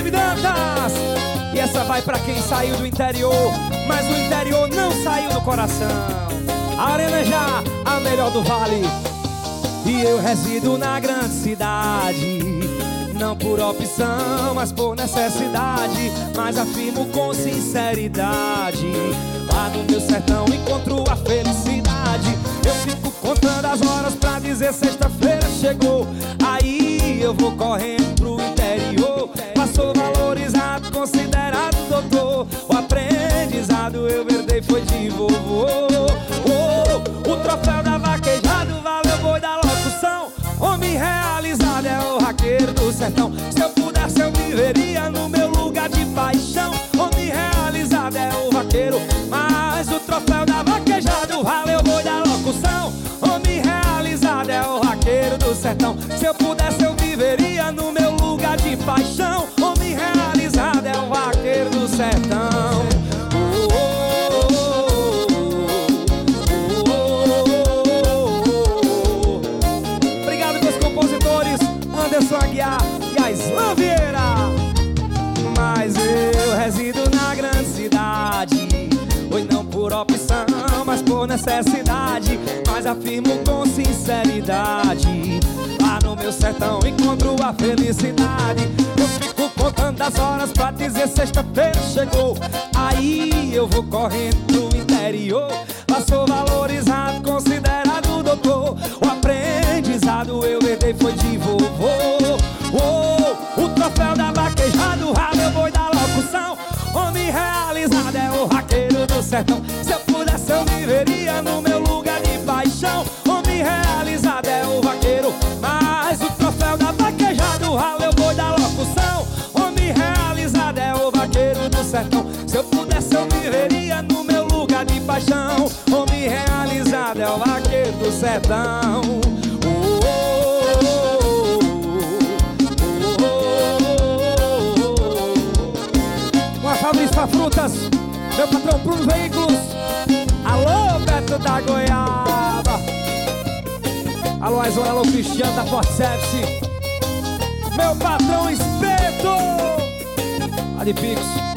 Guilherme Dantas. E essa vai pra quem saiu do interior, mas o interior não saiu do coração. A Arena já, a melhor do vale. E eu resido na grande cidade, não por opção, mas por necessidade. Mas afirmo com sinceridade, lá no meu sertão encontro a felicidade. Eu fico contando as horas pra dizer sexta-feira chegou. Aí eu vou correndo pro interior, passou valorizado, considerado doutor. O aprendizado eu herdei foi de vovô. O troféu da vaquejada valeu boi da locução. Homem realizado é o raqueiro do sertão. Se eu pudesse eu viveria no meu lugar de paixão. Homem realizado é o vaqueiro, mas o troféu da vaquejada valeu boi da locução. Homem realizado é o raqueiro do sertão. Se eu pudesse eu viveria no meu lugar de paixão. Homem realizado é o vaqueiro do sertão. Obrigado meus compositores Anderson Aguiar e a Islan Vieira. Mas eu resido na grande cidade, hoje não por opção, mas por necessidade. Mas afirmo com sinceridade, lá no meu sertão encontro a felicidade. Eu fico contando as horas pra dizer sexta-feira chegou. Aí eu vou correndo pro interior, lá sou valorizado, considerado doutor. O aprendizado eu herdei foi de vovô. O troféu da vaquejada valeu boi da locução. Homem realizado é o raqueiro do sertão. Se eu pudesse eu viveria no meu lugar de paixão. Homem realizado é o vaqueiro, mas o troféu da vaquejada valeu boi da locução. Homem realizado é o vaqueiro do sertão. Se eu pudesse eu viveria no meu lugar de paixão. Homem realizado é o vaqueiro do sertão. Fabrício pra Frutas, meu patrão Bruno Veículos. Alô, Beto da Goiaba. Alô, Aizona, alô, Cristiano da Forte Service. Meu patrão Espeto, Ali Pix.